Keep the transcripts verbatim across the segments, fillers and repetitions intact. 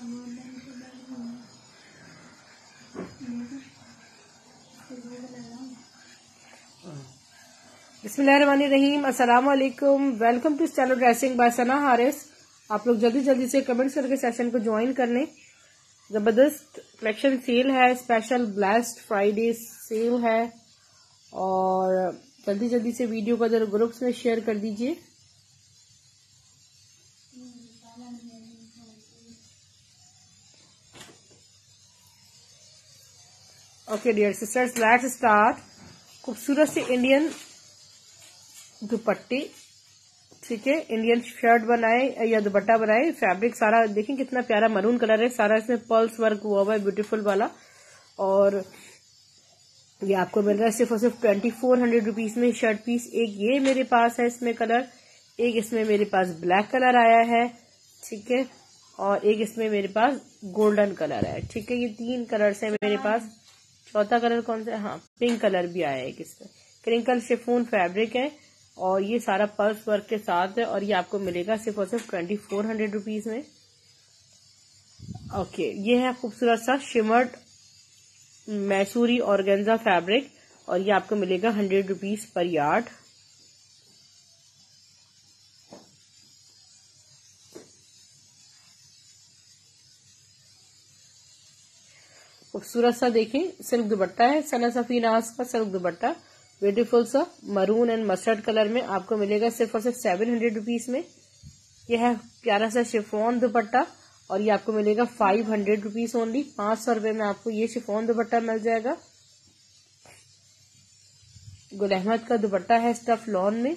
बिस्मिल्लाहिर्रहमानिर्रहीम, अस्सलाम वालेकुम। Welcome to channel dressing by Sana Haris. आप लोग जल्दी जल्दी से कमेंट्स करके सेशन को ज्वाइन कर लें। जबरदस्त कलेक्शन सेल है, स्पेशल ब्लास्ट फ्राइडे सेल है और जल्दी जल्दी से वीडियो को अदर ग्रुप्स में शेयर कर दीजिए। Okay dear sisters, let's start. खूबसूरत से इंडियन दुपट्टे, ठीक है, इंडियन शर्ट बनाए या दुपट्टा बनाए। फैब्रिक सारा देखें कितना प्यारा मरून कलर है, सारा इसमें पर्ल्स वर्क हुआ हुआ है, ब्यूटीफुल वाला। और ये आपको मिल रहा है सिर्फ और सिर्फ ट्वेंटी फोर हंड्रेड रुपीज में शर्ट पीस। एक ये मेरे पास है इसमें कलर, एक इसमें मेरे पास ब्लैक कलर आया है, ठीक है, और एक इसमें मेरे पास गोल्डन कलर है, ठीक है। ये तीन कलर्स है मेरे पास। चौथा कलर कौन सा है? हाँ, पिंक कलर भी आया है एक इसमें। क्रिंकल शिफॉन फैब्रिक है और ये सारा पर्स वर्क के साथ है और ये आपको मिलेगा सिर्फ और सिर्फ ट्वेंटी फोर हंड्रेड रुपीज में। ओके, ये है खूबसूरत सा शिमर्ड मैसूरी ऑर्गेन्जा फैब्रिक और ये आपको मिलेगा हंड्रेड रुपीज पर यार्ड। खूबसूरत सा देखें सिल्क दुपट्टा है, सना सफी नाज का सिल्क दुपट्टा, ब्यूटीफुल सा मरून एंड मस्टर्ड कलर में आपको मिलेगा सिर्फ और सिर्फ सेवन हंड्रेड रुपीज में। यह है प्यारा सा शिफॉन दुपट्टा और ये आपको मिलेगा फाइव हंड्रेड रुपीज ओनली। पांच सौ रुपए में आपको ये शिफॉन दुपट्टा मिल जाएगा। गुल अहमद का दुपट्टा है स्टफ लॉन में,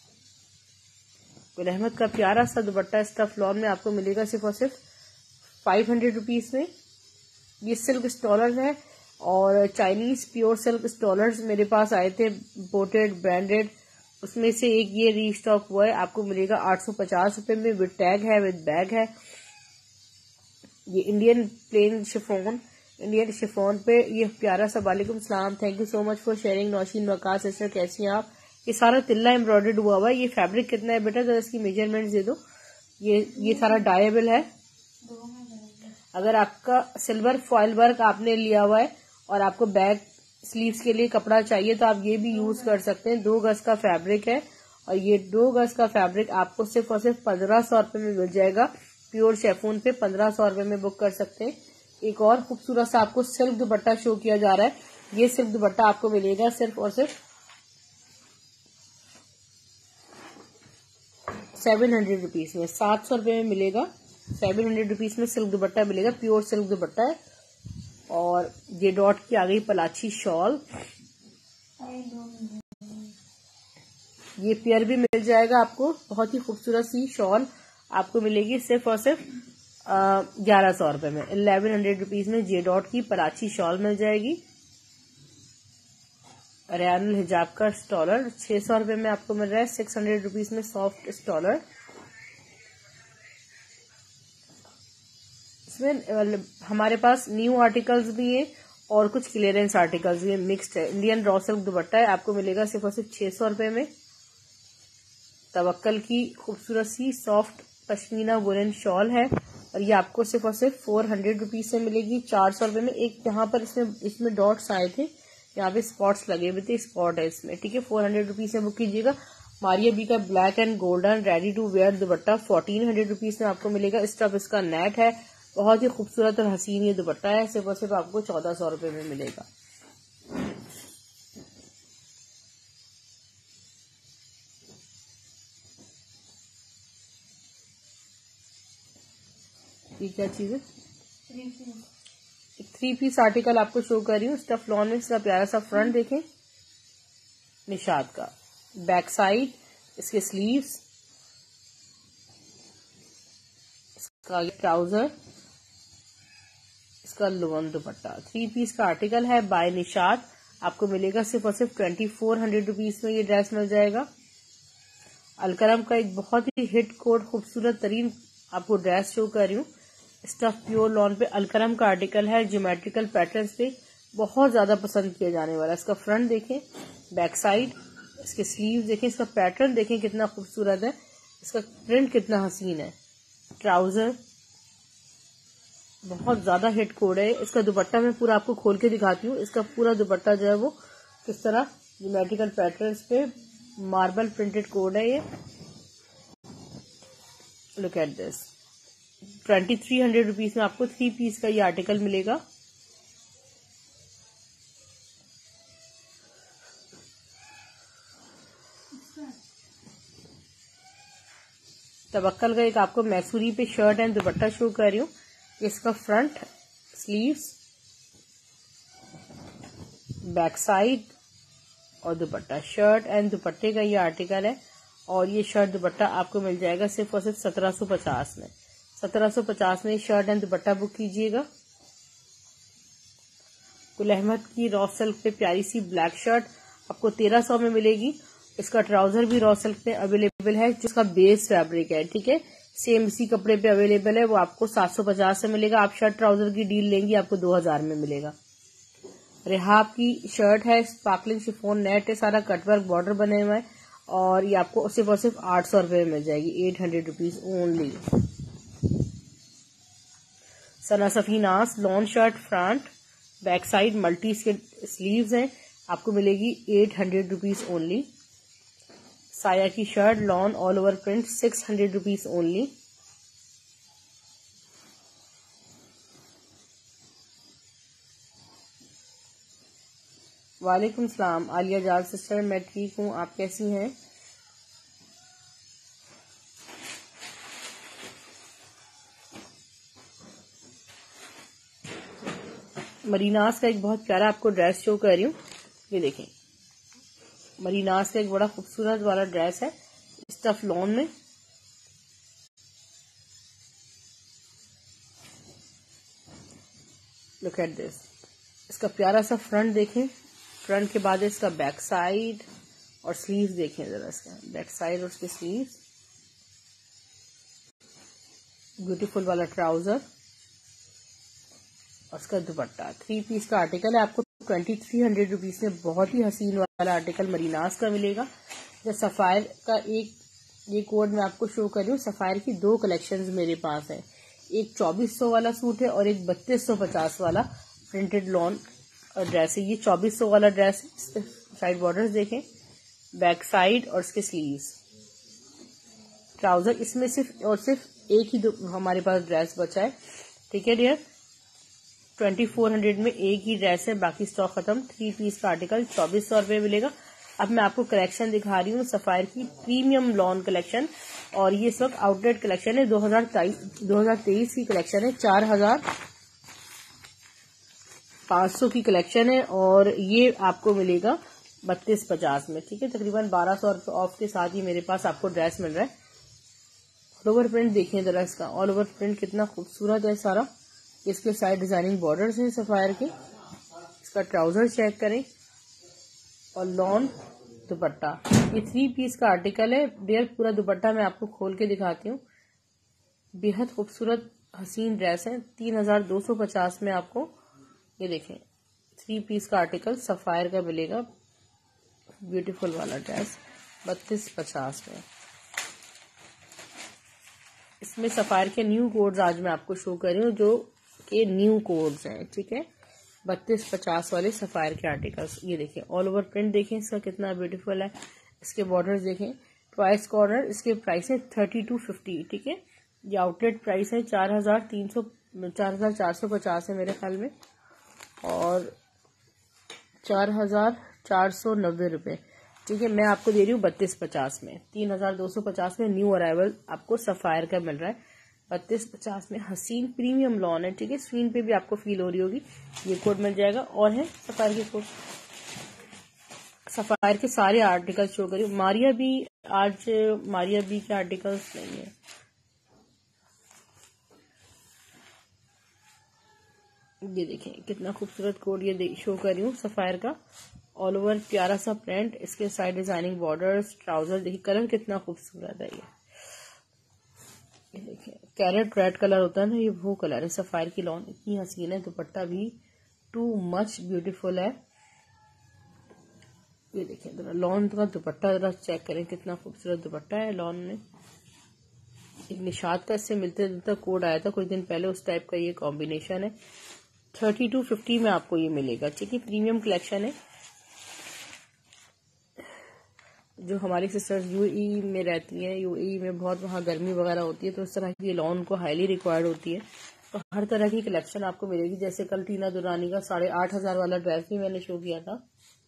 गुल अहमद का प्यारा सा दुपट्टा स्टफ लॉन में आपको मिलेगा सिर्फ और सिर्फ फाइव हंड्रेड रुपीज में। ये सिल्क स्टॉलर है और चाइनीज प्योर सिल्क स्टॉलर्स मेरे पास आए थे, इम्पोर्टेड ब्रांडेड, उसमें से एक ये रीस्टॉक हुआ है, आपको मिलेगा आठ सौ पचास रुपए में, विद टैग है, विद बैग है। ये Indian plain chiffon, Indian chiffon पे ये प्यारा सा, वालेकुम सलाम, thank you so much for sharing. Nausheen Waqar sister, कैसी हैं आप? ये सारा तिल्ला एम्ब्रॉयडर्ड हुआ हुआ है। ये फैब्रिक कितना है बेटा, जरा इसकी मेजरमेंट दे दो। ये ये सारा डायबल है। अगर आपका सिल्वर फॉइल वर्क आपने लिया हुआ है और आपको बैक स्लीव्स के लिए कपड़ा चाहिए तो आप ये भी यूज कर सकते हैं। दो गज का फैब्रिक है और ये दो गज का फैब्रिक आपको सिर्फ और सिर्फ पंद्रह सौ रुपए में मिल जाएगा। प्योर शेफून पे पंद्रह सौ रुपए में बुक कर सकते हैं। एक और खूबसूरत सा आपको सिल्क दुपट्टा शो किया जा रहा है। ये सिल्क दुपट्टा आपको मिलेगा सिर्फ और सिर्फ सेवन हंड्रेड रुपीज में, सात सौ रुपए में मिलेगा। सेवन हंड्रेड रुपीज में सिल्क दुपट्टा मिलेगा, प्योर सिल्क दुपट्टा है। और ये डॉट की आ गई पलाची शॉल, ये पेयर भी मिल जाएगा आपको। बहुत ही खूबसूरत सी शॉल आपको मिलेगी सिर्फ और सिर्फ ग्यारह सौ रुपए में, इलेवन हंड्रेड रुपीज में जे डॉट की पलाची शॉल मिल जाएगी। रयानुल हिजाब का स्टॉलर छह सौ रुपए में आपको मिल रहा है, सिक्स हंड्रेड रुपीज में सॉफ्ट स्टॉलर। इसमें हमारे पास न्यू आर्टिकल्स भी हैं और कुछ क्लियरेंस आर्टिकल्स भी मिक्स्ड है। इंडियन रॉ सिल्क दुपट्टा है, आपको मिलेगा सिर्फ और सिर्फ छह सौ रुपए में। तवक्कल की खूबसूरत सी सॉफ्ट पश्मीना वुलन शॉल है और ये आपको सिर्फ और सिर्फ फोर हंड्रेड रुपीज से मिलेगी, चार सौ रुपए में। एक यहाँ पर इसमें इसमें डॉट्स आए थे, यहाँ पे स्पॉट्स लगे हुए थे, स्पॉट है इसमें, ठीक है। फोर हंड्रेड रुपीज में बुक कीजिएगा। मारिया बी का black and golden ready to wear dupatta fourteen hundred rupees में आपको मिलेगा। स्टफ इसका नेट है, बहुत ही खूबसूरत और हसीन ये दुपट्टा है, सिर्फ और सिर्फ आपको चौदह सौ रुपए में मिलेगा। ये क्या चीज है? एक थ्री पीस आर्टिकल आपको शो कर रही हूँ स्टफ लॉन में। इसका प्यारा सा फ्रंट देखें, निशाद का, बैक साइड, इसके स्लीव्स, इसका ट्राउजर, इसका लोन दुपट्टा। थ्री पीस का आर्टिकल है बाय निशाद, आपको मिलेगा सिर्फ और सिर्फ ट्वेंटी फोर हंड्रेड रुपीज में ये ड्रेस मिल जाएगा। अलकरम का एक बहुत ही हिट कोड खूबसूरत तरीन आपको ड्रेस शो कर रही हूँ। स्टफ प्योर लॉन पे अलकरम का आर्टिकल है, ज्योमेट्रिकल पैटर्न्स पे बहुत ज्यादा पसंद किया जाने वाला। इसका फ्रंट देखें, बैक साइड, इसके स्लीव देखें, इसका पैटर्न देखें कितना खूबसूरत है, इसका प्रिंट कितना हसीन है। ट्राउजर, बहुत ज्यादा हिट कोड है। इसका दुपट्टा मैं पूरा आपको खोल के दिखाती हूँ। इसका पूरा दुपट्टा जो है वो किस तरह ज्योमेट्रिकल पैटर्न्स पे मार्बल प्रिंटेड कोड है ये। Look at this. Twenty three hundred rupees में आपको थ्री पीस का ये आर्टिकल मिलेगा। तवक्कल का एक आपको मैसूरी पे शर्ट एंड दुपट्टा शो कर रही हूँ। इसका फ्रंट, स्लीव्स, बैक साइड और दुपट्टा। शर्ट एंड दुपट्टे का ये आर्टिकल है और ये शर्ट दुपट्टा आपको मिल जाएगा सिर्फ और सिर्फ सत्रह सौ पचास में। सत्रह सौ पचास में शर्ट एंड दुपट्टा बुक कीजिएगा। गुल अहमद की रॉ सिल्क पे प्यारी सी ब्लैक शर्ट आपको तेरह सौ में मिलेगी। इसका ट्राउजर भी रॉ सिल्क पे अवेलेबल है जिसका बेस फैब्रिक है, ठीक है। सेम इसी कपड़े पे अवेलेबल है, वो आपको सात सौ पचास में मिलेगा। आप शर्ट ट्राउजर की डील लेंगी आपको दो हजार में मिलेगा। रेहाब की शर्ट है, स्पार्कलिंग शिफॉन नेट है, सारा कटवर्क बॉर्डर बने हुए हैं और ये आपको सिर्फ और सिर्फ आठ सौ रुपए में मिल जाएगी। Eight hundred rupees only. Sana Safinaz's lawn shirt, front back side multi sleeves हैं, आपको मिलेगी eight hundred rupees only. Saya की shirt lawn all over print six hundred rupees only. वालेकुम सलाम आलिया जाल सिस्टर, मैं ठीक हूँ, आप कैसी हैं? मरीनास का एक बहुत प्यारा आपको ड्रेस शो कर रही हूँ। ये देखें, मरीनास का एक बड़ा खूबसूरत वाला ड्रेस है स्टफ लॉन में। Look at this. इसका प्यारा सा फ्रंट देखें, फ्रंट के बाद इसका बैक साइड और स्लीव्स देखें जरा। इसका बैक साइड और उसके स्लीव्स, ब्यूटीफुल वाला ट्राउजर और उसका दुपट्टा। थ्री पीस का आर्टिकल है, आपको ट्वेंटी थ्री हंड्रेड रुपीज में बहुत ही हसीन वाला आर्टिकल मरीनास का मिलेगा। जब सफायर का एक ये कोड मैं आपको शो कर रही हूँ। सफायर की दो कलेक्शंस मेरे पास है, एक चौबीस सौ वाला सूट है और एक बत्तीस सौ पचास वाला प्रिंटेड लॉन ड्रेस है। ये चौबीस सौ वाला ड्रेस है, इस पे साइड बॉर्डर्स देखें, बैक साइड और इसके स्लीव्स, ट्राउजर। इसमें सिर्फ और सिर्फ एक ही हमारे पास ड्रेस बचा है, ठीक है डियर। ट्वेंटी फोर हंड्रेड में एक ही ड्रेस है, बाकी स्टॉक खत्म। थ्री पीस का आर्टिकल चौबीस सौ रुपए मिलेगा। अब मैं आपको कलेक्शन दिखा रही हूँ सफायर की प्रीमियम लॉन कलेक्शन, और ये इस वक्त आउटलेट कलेक्शन है। दो हजार तेईस की कलेक्शन है, चार हजार पांच सौ की कलेक्शन है और ये आपको मिलेगा बत्तीस पचास में, ठीक है। तकरीबन बारह सौ रुपए ऑफ के साथ ही मेरे पास आपको ड्रेस मिल रहा है। ऑल ओवर प्रिंट देखिए जरा, इसका ऑल ओवर प्रिंट कितना खूबसूरत है सारा। इसके साइड डिजाइनिंग बॉर्डर्स हैं सफायर के। इसका ट्राउजर चेक करें और लॉन दुपट्टा। ये थ्री पीस का आर्टिकल है डियर। पूरा दुपट्टा मैं आपको खोल के दिखाती हूँ। बेहद खूबसूरत हसीन ड्रेस है। तीन हजार दो सौ पचास में आपको ये देखें थ्री पीस का आर्टिकल सफायर का मिलेगा। ब्यूटीफुल वाला ड्रेस बत्तीस पचास में। इसमें सफायर के न्यू कोड्स आज मैं आपको शो कर रही हूँ, जो के न्यू कोड्स हैं, ठीक है। बत्तीस पचास वाले सफायर के आर्टिकल्स। ये देखिए ऑल ओवर प्रिंट देखें इसका कितना ब्यूटीफुल है। इसके बॉर्डर्स देखें, ट्वाइस कॉर्नर। इसके प्राइस है थर्टी टू फिफ्टी, ठीक है। ये आउटलेट प्राइस है चार हजार तीन सौ चार हजार चार सौ पचास है मेरे ख्याल में, और चार हजार चार सौ नब्बे रुपए, ठीक है। मैं आपको दे रही हूँ बत्तीस पचास में। तीन हजार दो सौ पचास में न्यू अराइवल आपको सफायर का मिल रहा है। बत्तीस पचास में हसीन प्रीमियम लॉन है, ठीक है। स्क्रीन पे भी आपको फील हो रही होगी। ये कोड मिल जाएगा। और है सफायर के कोड, सफायर के सारे आर्टिकल शो करिए। मारिया भी आज मारिया भी के आर्टिकल्स नहीं है। ये देखें कितना खूबसूरत कोड ये शो कर रही हूँ सफायर का। ऑल ओवर प्यारा सा प्रिंट, इसके साइड डिजाइनिंग बॉर्डर्स, ट्राउजर देखिए, कलर कितना खूबसूरत है। ये ये देखिए कैरेट रेड कलर होता है ना, ये वो कलर है। सफायर की लॉन इतनी हसीन है। दुपट्टा भी टू मच ब्यूटीफुल है। ये देखिए लॉन का दुपट्टा जरा चेक करें, कितना खूबसूरत दुपट्टा है लॉन में। एक निशात का इससे मिलते जुलता कोड आया था कुछ दिन पहले, उस टाइप का ये कॉम्बिनेशन है। थर्टी टू फिफ्टी में आपको ये मिलेगा। ठीक है, प्रीमियम कलेक्शन है। जो हमारी सिस्टर्स यूएई में रहती हैं, यूएई में बहुत वहाँ गर्मी वगैरह होती है, तो इस तरह की लॉन को हाईली रिक्वायर्ड होती है। तो हर तरह की कलेक्शन आपको मिलेगी। जैसे कल टीना दुरानी का साढ़े आठ हजार वाला ड्रेस भी मैंने शो किया था।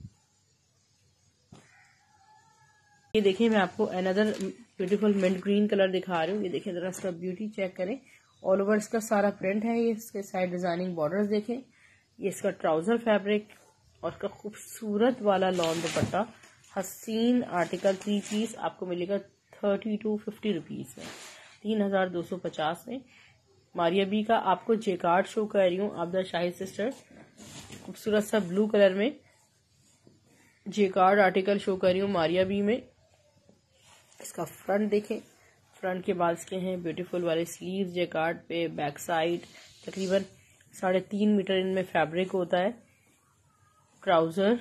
ये देखिए, मैं आपको another beautiful mint green colour दिखा रही हूँ। ये देखिए जरा इसका ब्यूटी चेक करें। ऑल ओवर इसका सारा प्रिंट है। ये इसके साइड डिजाइनिंग बॉर्डर्स देखें। ये इसका ट्राउजर फैब्रिक और इसका खूबसूरत वाला लॉन दुपट्टा, हसीन आर्टिकल थ्री पीस आपको मिलेगा थर्टी टू फिफ्टी रुपीज में, तीन हजार दो सौ पचास में। मारिया बी का आपको जेकार्ड शो कर रही हूँ, आबदा शाही सिस्टर, खूबसूरत सा ब्लू कलर में जेकार्ड आर्टिकल शो कर रही हूँ मारिया बी में। इसका फ्रंट देखें, फ्रंट के बाद इसके हैं ब्यूटीफुल वाले स्लीव जेकार्ड पे, बैक साइड तकरीबन साढ़े तीन मीटर इनमें फैब्रिक होता है, ट्राउजर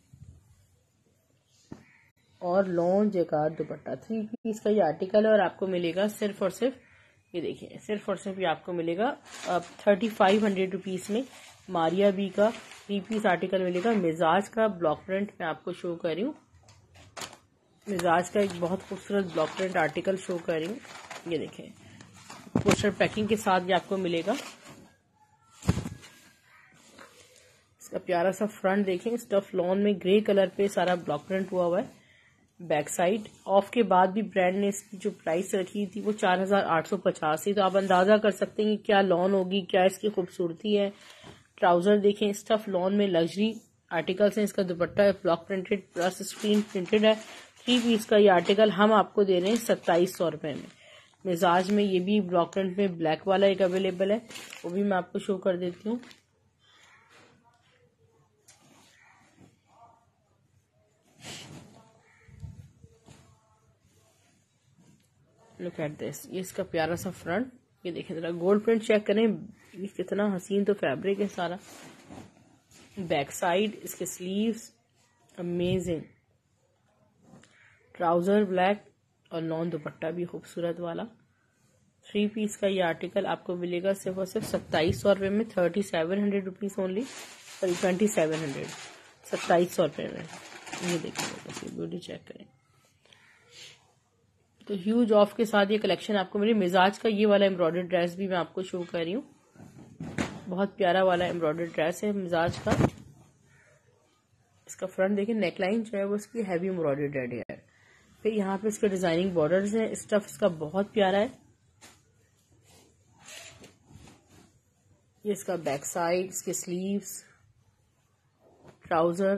और long jacquard dupatta. Three piece का ये आर्टिकल है और आपको मिलेगा सिर्फ और सिर्फ, ये देखिए सिर्फ और सिर्फ ये आपको मिलेगा अब थर्टी फाइव हंड्रेड रुपीज में। मारिया बी का थ्री पीस आर्टिकल मिलेगा। मिजाज का ब्लॉक प्रिंट मैं आपको शो कर रही हूँ। मिजाज का एक बहुत खूबसूरत ब्लॉक प्रिंट आर्टिकल शो कर रही हूँ। ये देखें, पोस्टर पैकिंग के साथ ये आपको मिलेगा। इसका प्यारा सा फ्रंट देखें, स्टफ लॉन में ग्रे कलर पे सारा ब्लॉक प्रिंट हुआ हुआ है। बैक साइड ऑफ के बाद भी ब्रांड ने इसकी जो प्राइस रखी थी वो चार हजार आठ सौ पचास थी, तो आप अंदाजा कर सकते हैं कि क्या लॉन होगी, क्या इसकी खूबसूरती है। ट्राउजर देखें, स्टफ लॉन में लग्जरी आर्टिकल्स हैं। इसका दुपट्टा है block printed plus screen printed है। थ्री पीस का ये आर्टिकल हम आपको दे रहे हैं सत्ताईस सौ रुपए में। मिजाज में ये भी ब्लॉक प्रिंट में ब्लैक वाला एक अवेलेबल है, वो भी मैं आपको शो कर देती हूँ। लुक एट दिस, ये इसका प्यारा सा फ्रंट। ये देखें जरा, गोल्ड प्रिंट चेक करें, ये कितना हसीन तो फैब्रिक है सारा। बैक साइड इसके स्लीव्स अमेजिंग, ट्राउजर ब्लैक और लॉन दुपट्टा भी खूबसूरत वाला। थ्री पीस का ये आर्टिकल आपको मिलेगा सिर्फ और सिर्फ सत्ताईस सौ रुपए में, thirty seven hundred rupees only, sorry twenty seven hundred, सत्ताईस सौ रुपए में। ये देखिए ब्यूटी चेक करें। तो ह्यूज ऑफ के साथ ये कलेक्शन आपको मिली। मिजाज का ये वाला एम्ब्रॉयडर्ड ड्रेस भी मैं आपको शो कर रही हूँ। बहुत प्यारा वाला एम्ब्रॉयडर्ड ड्रेस है मिजाज का। इसका फ्रंट देखिए, नेकलाइन जो है वो इसकी हैवी एम्ब्रॉयडर्ड है। फिर यहाँ पे इसके डिजाइनिंग बॉर्डर्स हैं। स्टफ इसका बहुत प्यारा है। ये इसका बैक साइड, इसके स्लीव्स, ट्राउजर,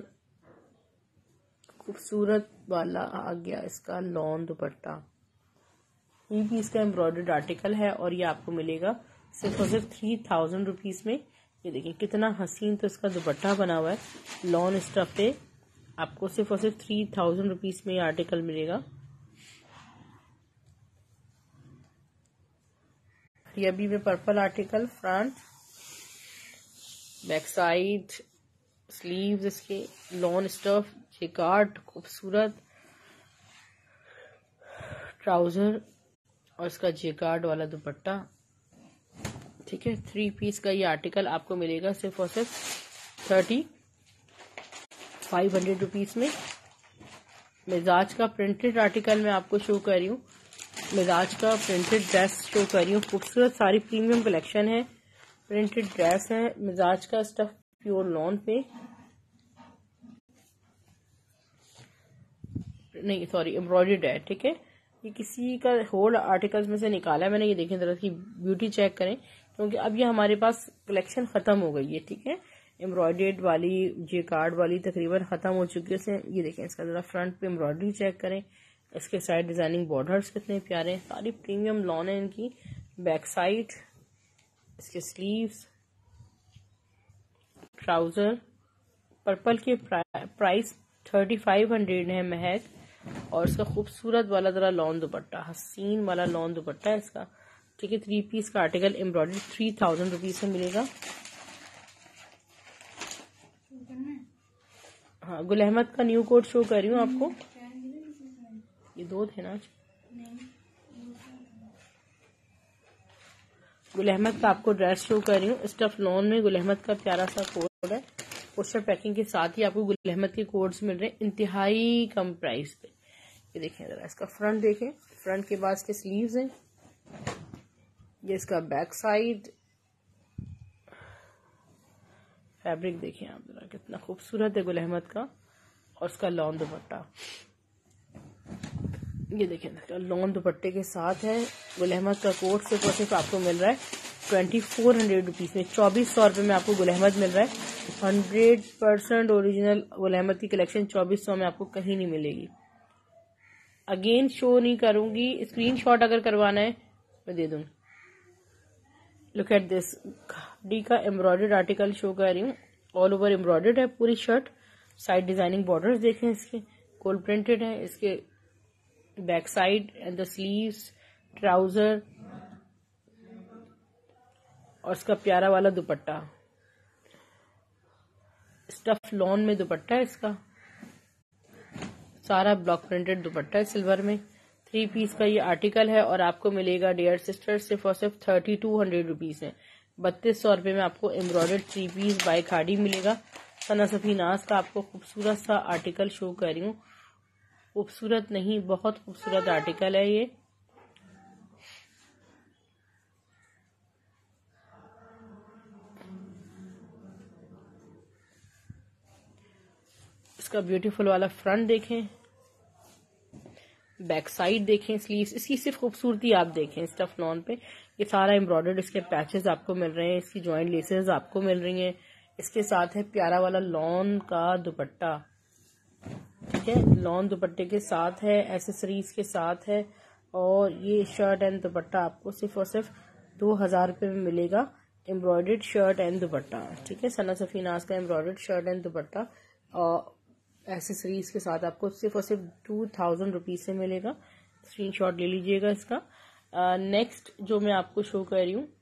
खूबसूरत वाला आ गया इसका लॉन दुपट्टा। ये भी इसका एम्ब्रॉयडर्ड आर्टिकल है और ये आपको मिलेगा सिर्फ और सिर्फ थ्री थाउजेंड रुपीज में। ये देखिए कितना हसीन तो इसका दुपट्टा बना हुआ है लॉन स्टफ पे। आपको सिर्फ और सिर्फ थ्री थाउजेंड रुपीज में ये आर्टिकल मिलेगा। ये अभी में purple article, front, back side, sleeves इसके लॉन स्टफ, जेकार्ड खूबसूरत, ट्राउजर और इसका जेकार्ड वाला दुपट्टा। ठीक है, थ्री पीस का ये आर्टिकल आपको मिलेगा सिर्फ और सिर्फ थर्टी फाइव हंड्रेड रुपीज में। मिजाज का प्रिंटेड आर्टिकल मैं आपको शो कर रही हूँ। मिजाज का प्रिंटेड ड्रेस शो कर रही हूँ। खूबसूरत सारी प्रीमियम कलेक्शन है, प्रिंटेड ड्रेस है। मिजाज का स्टफ प्योर लॉन पे, नहीं सॉरी एम्ब्रॉयडर्ड है। ठीक है, ये किसी का होल आर्टिकल्स में से निकाला है मैंने। ये देखें जरा की ब्यूटी चेक करें, क्योंकि अब ये हमारे पास कलेक्शन खत्म हो गई है। ठीक है, एम्ब्रॉयडर्ड वाली, जे कार्ड वाली तकरीबन खत्म हो चुकी है। ये देखें इसका जरा फ्रंट पे एम्ब्रॉयडरी चेक करें। इसके साइड डिजाइनिंग बॉर्डर्स कितने प्यारे हैं, सारी प्रीमियम लॉन है इनकी। बैक साइड, इसके स्लीव्स, ट्राउजर। पर्पल के प्राइस थर्टी फाइव हंड्रेड है महक, और इसका खूबसूरत वाला जरा लॉन दुपट्टा, हसीन वाला लॉन दुपट्टा है इसका। ठीक है, थ्री पीस का article embroidery three thousand rupees में मिलेगा। हाँ, गुल अहमद का न्यू कोड शो कर रही हूँ आपको। ये दो थे ना, गुल अहमद का आपको ड्रेस शो कर रही हूँ। स्टफ लॉन में गुल अहमद का प्यारा सा कोड है। पोस्टर पैकिंग के साथ ही आपको गुल अहमद के कोड्स मिल रहे हैं इंतहाई कम प्राइस पे। ये देखें जरा, इसका फ्रंट देखें, फ्रंट के बाद इसके स्लीव्स हैं, ये इसका बैक साइड, फैब्रिक देखें आप जरा कितना खूबसूरत है गुल अहमद का, और उसका लॉन दुपट्टा ये देखें लॉन दुपट्टे के साथ है। गुल अहमद का कोट सिर्फ और सिर्फ आपको मिल रहा है ट्वेंटी फोर हंड्रेड रुपीज में, चौबीस सौ रुपये में आपको गुल अहमद मिल रहा है। Hundred percent original Gul Ahmed की कलेक्शन चौबीस सौ में आपको कहीं नहीं मिलेगी। अगेन शो नहीं करूंगी, स्क्रीनशॉट अगर करवाना है मैं दे दूंगी। लुक एट दिस, डी का एम्ब्रॉयडर्ड आर्टिकल शो कर रही हूँ, ऑल ओवर एम्ब्रॉयडर्ड है पूरी शर्ट। साइड डिजाइनिंग बॉर्डर्स देखें इसके, गोल्ड प्रिंटेड है। इसके back side and the sleeves, trouser और इसका प्यारा वाला दुपट्टा, स्टफ लॉन में दुपट्टा है इसका, सारा ब्लॉक प्रिंटेड दुपट्टा है सिल्वर में। थ्री पीस का ये आर्टिकल है और आपको मिलेगा डियर सिस्टर सिर्फ और सिर्फ थर्टी टू हंड्रेड रुपीज है। बत्तीस सौ रुपये में आपको एम्ब्रॉयडर्ड थ्री पीस बाय खाड़ी मिलेगा। सना सफी नाज का आपको खूबसूरत सा आर्टिकल शो कर रही हूँ, खूबसूरत नहीं बहुत खूबसूरत आर्टिकल है ये। इसका ब्यूटीफुल वाला फ्रंट देखें, बैक साइड देखें, स्लीव्स, इसकी सिर्फ खूबसूरती आप देखें। स्टफ लॉन पे ये सारा एम्ब्रॉयडर्ड इसके पैचेस आपको मिल रहे हैं, इसकी जॉइंट लेसेस आपको मिल रही हैं। इसके साथ है प्यारा वाला लॉन का दुपट्टा, ठीक है, लॉन दुपट्टे के साथ है, एसेसरीज के साथ है, और ये शर्ट एंड दुपट्टा आपको सिर्फ और सिर्फ दो हजार रुपये में मिलेगा। एम्ब्रॉयडर्ड शर्ट एंड दुपट्टा, ठीक है, सना सफी नाज का एम्ब्रॉयडर्ड शर्ट एंड दुपट्टा और एसेसरीज के साथ आपको सिर्फ और सिर्फ टू थाउजेंड रुपीज से मिलेगा। स्क्रीनशॉट ले लीजिएगा इसका। नेक्स्ट uh, जो मैं आपको शो कर रही हूँ,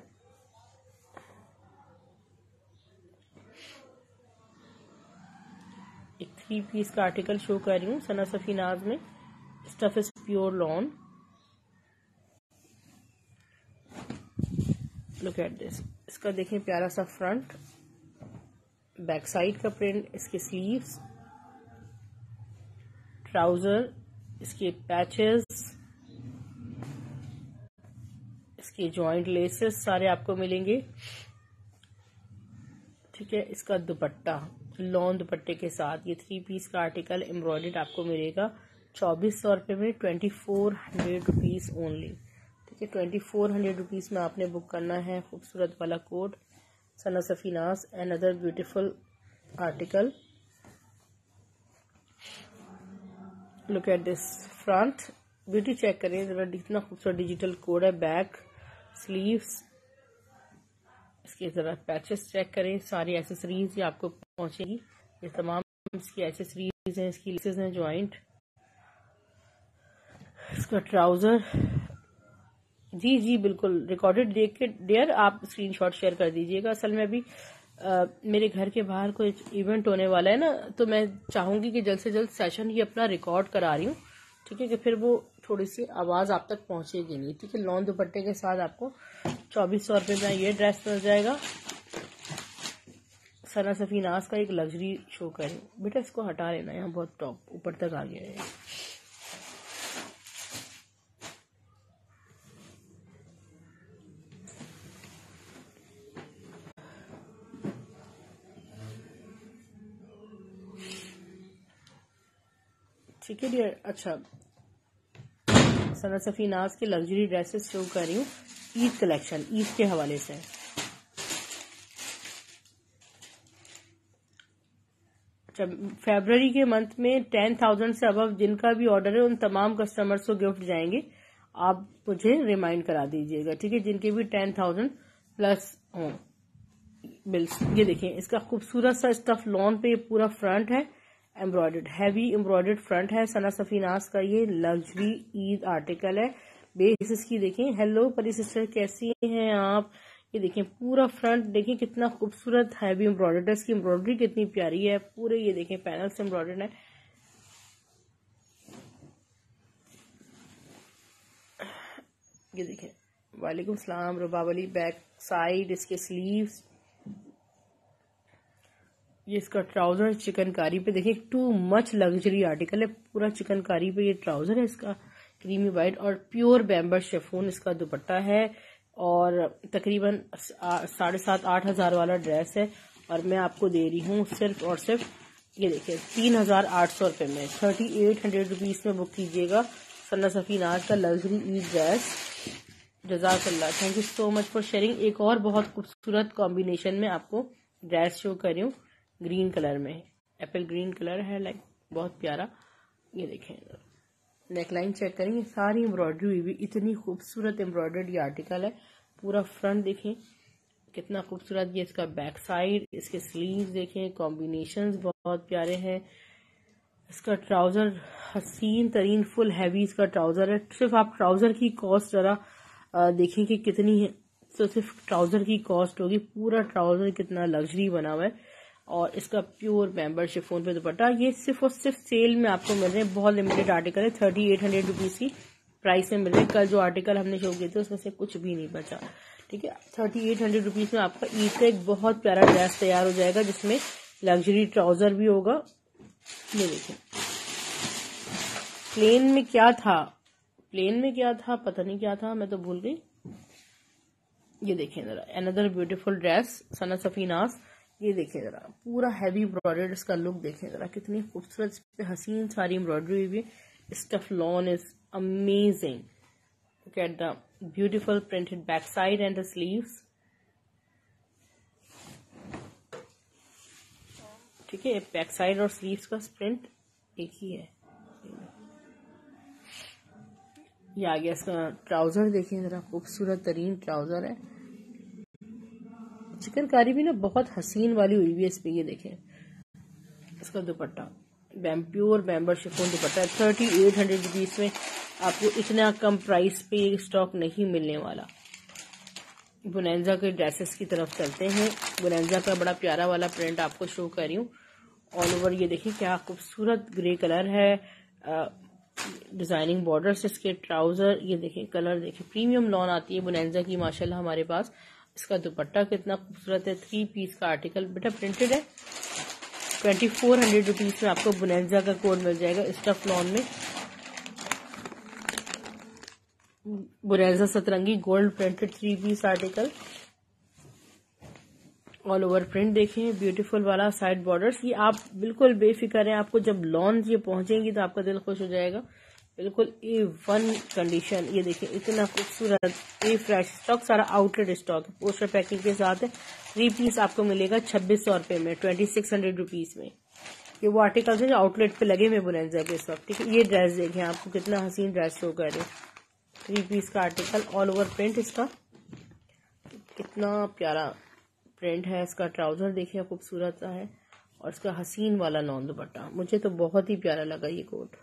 एक थ्री पीस का आर्टिकल शो कर रही हूँ सना सफी नाज में। Stuff is pure lawn, look at this. इसका देखें प्यारा सा फ्रंट, बैक साइड का प्रिंट, इसके स्लीव्स, ट्राउजर, इसके पैचेस, इसके जॉइंट लेसेस सारे आपको मिलेंगे, ठीक है। इसका दुपट्टा लॉन दुपट्टे के साथ ये थ्री पीस का आर्टिकल एम्ब्रॉयडर्ड आपको मिलेगा चौबीस सौ रुपये में, twenty four hundred rupees only, ठीक है। ट्वेंटी फोर हंड्रेड रुपीज में आपने बुक करना है खूबसूरत वाला code Sana Safinaz. Another beautiful article, look at this front, beauty check करें जरा, इतना खूबसूरत डिजिटल कोड है। बैक, स्लीव्स, इसके जरा पैचेस चेक करें, सारी एसेसरीज ये आपको पहुंचेगी। ये तमाम इसकी एसेसरीज हैं, इसकी लेसेस हैं जॉइंट। इसका ट्राउजर, जी जी बिल्कुल रिकॉर्डेड देख के डियर आप स्क्रीनशॉट शेयर कर दीजिएगा। असल में अभी आ, मेरे घर के बाहर कोई इवेंट होने वाला है ना, तो मैं चाहूंगी कि जल्द से जल्द सेशन ये अपना रिकॉर्ड करा रही हूँ, ठीक है, कि फिर वो थोड़ी सी आवाज आप तक पहुंचेगी नहीं, ठीक है। लॉन दुपट्टे के साथ आपको चौबीस सौ रुपये में ये ड्रेस मिल जाएगा। सना सफी नाज का एक लग्जरी शो करें बेटा, इसको हटा लेना, यहाँ बहुत टॉप ऊपर तक आ गया है। ठीक है डियर, अच्छा सना सफी नाज के लग्जरी ड्रेसेस शो कर रही हूँ, ईद कलेक्शन, ईद के हवाले से। अच्छा, फरवरी के मंथ में टेन थाउजेंड से अबव जिनका भी ऑर्डर है उन तमाम कस्टमर्स को गिफ्ट जाएंगे, आप मुझे रिमाइंड करा दीजिएगा, ठीक है, जिनके भी टेन थाउजेंड प्लस हों बिल्स। ये देखिए इसका खूबसूरत सा स्टफ लॉन पे पूरा फ्रंट है, एम्ब्रॉयडर्ड हैवी एम्ब्रॉयडर्ड फ्रंट है। सना सफी नाज का ये लग्जरी ईद आर्टिकल है। बेस इसकी देखें, हेलो परी सिस्टर कैसी हैं आप, ये देखें पूरा फ्रंट देखें कितना खूबसूरत हैवी एम्ब्रॉयडर्ड है, इसकी एम्ब्रॉयडरी कितनी प्यारी है, पूरे ये देखें पैनल्स एम्ब्रॉयडर्ड है। ये देखें वालेकुम सलाम। रुबावली बैक साइड, इसके स्लीव्स, ये इसका ट्राउजर चिकनकारी पे देखिए, टू मच लग्जरी आर्टिकल है, पूरा चिकनकारी पे ये ट्राउजर है इसका क्रीमी वाइट, और प्योर बैम्बर शेफोन इसका दुपट्टा है, और तकरीबन साढ़े सात आठ हजार वाला ड्रेस है, और मैं आपको दे रही हूँ सिर्फ और सिर्फ ये देखिए तीन हजार आठ सौ रुपये में, थर्टी एट हंड्रेड रुपीज में बुक कीजिएगा सन्ना सफीनाज का लग्जरी ईद ड्रेस। जज़ाकल्लाह, thank you so much for sharing. एक और बहुत खूबसूरत कॉम्बिनेशन में आपको ड्रेस शो कर रही हूँ, ग्रीन कलर में, एप्पल ग्रीन कलर है, लाइक बहुत प्यारा। ये देखें, नेकलाइन चेक करेंगे, सारी एम्ब्रॉयडरी हुई हुई, इतनी खूबसूरत एम्ब्रॉयडर्ड ये आर्टिकल है। पूरा फ्रंट देखें कितना खूबसूरत, ये इसका बैक साइड, इसके स्लीव्स देखें, कॉम्बिनेशंस बहुत प्यारे हैं। इसका ट्राउजर हसीन तरीन फुल हैवी इसका ट्राउजर है। सिर्फ आप ट्राउजर की कॉस्ट जरा देखें कि कितनी है, तो सिर्फ ट्राउजर की कॉस्ट होगी। पूरा ट्राउजर कितना लग्जरी बना हुआ है, और इसका प्योर बैम्बर शिफॉन पे दुपट्टा। ये सिर्फ और सिर्फ सेल में आपको मिल रहे हैं, बहुत लिमिटेड आर्टिकल है, थर्टी एट हंड्रेड रुपीज की प्राइस में मिल रहे हैं। कल जो आर्टिकल हमने शो किए थे उसमें से कुछ भी नहीं बचा, ठीक है। थर्टी एट हंड्रेड रुपीज में आपका ईद का एक बहुत प्यारा ड्रेस तैयार हो जाएगा, जिसमें लग्जरी ट्राउजर भी होगा। ये देखिए, प्लेन में क्या था, प्लेन में क्या था पता नहीं क्या था, मैं तो भूल गई। ये देखें जरा, another beautiful dress Sana Safinaz. ये देखें जरा, पूरा हैवी एम्ब्रॉयडर्ड इसका लुक देखें जरा, कितनी खूबसूरत इस पे हसीन सारी एम्ब्रॉयडरी हुई है। Stuff lawn is amazing, look at the beautiful printed back side and the sleeves, ठीक है। बैक साइड और स्लीव्स का प्रिंट एक ही है। ये आ गया इसका ट्राउजर, देखें जरा, खूबसूरत तरीन ट्राउजर है। चिकनकारी भी ना बहुत हसीन वाली हुई हुई है इस पे। ये देखें इसका दुपट्टा, बैम प्योर बैम्बर शिफॉन दुपट्टा है, थर्टी एट हंड्रेड रुपीज में आपको इतना कम प्राइस पे ये स्टॉक नहीं मिलने वाला। बुनेंजा के ड्रेसेस की तरफ चलते हैं। बुनेंजा का बड़ा प्यारा वाला प्रिंट आपको शो कर रही हूँ ऑल ओवर। ये देखिए क्या खूबसूरत ग्रे कलर है, डिजाइनिंग बॉर्डर्स इसके, ट्राउजर ये देखें, कलर देखें, प्रीमियम लॉन आती है बुनेंजा की माशाल्लाह हमारे पास। इसका दुपट्टा कितना खूबसूरत है, थ्री पीस का आर्टिकल बेटा प्रिंटेड है। ट्वेंटी फोर हंड्रेड रुपीज में आपको बुनेंजा का कोड मिल जाएगा स्टफ लॉन में। Bonanza Satrangi gold printed three piece article, all over print देखें, ब्यूटीफुल वाला साइड बॉर्डर्स। ये आप बिल्कुल बेफिक्र हैं, आपको जब लॉन ये पहुंचेंगी तो आपका दिल खुश हो जाएगा। बिल्कुल ए वन कंडीशन, ये देखिए इतना खूबसूरत, ए फ्रेश स्टॉक, सारा आउटलेट स्टॉक, पोस्टर पैकिंग के साथ है। थ्री पीस आपको मिलेगा छब्बीस सौ रुपए में, ट्वेंटी सिक्स हंड्रेड रुपीज में। ये वो आर्टिकल है जो आउटलेट पे लगे हुए बुनेंजा के इस वक्त, ठीक है। ये ड्रेस देखें, आपको कितना हसीन ड्रेस शो कर रहे हैं, थ्री पीस का आर्टिकल, ऑल ओवर प्रिंट इसका, कितना प्यारा प्रिंट है। इसका ट्राउजर देखिए खूबसूरत सा है, और इसका हसीन वाला नॉन दुपट्टा, मुझे तो बहुत ही प्यारा लगा ये कोट।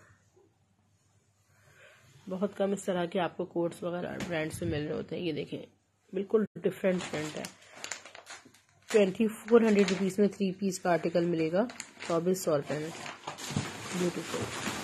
बहुत कम इस तरह के आपको कोट्स वगैरह ब्रांड्स में मिल रहे होते हैं। ये देखें बिल्कुल डिफरेंट प्रिंट है, ट्वेंटी फोर हंड्रेड रुपीज में थ्री पीस का आर्टिकल मिलेगा, चौबीस सौ रुपए में, ब्यूटीफुल।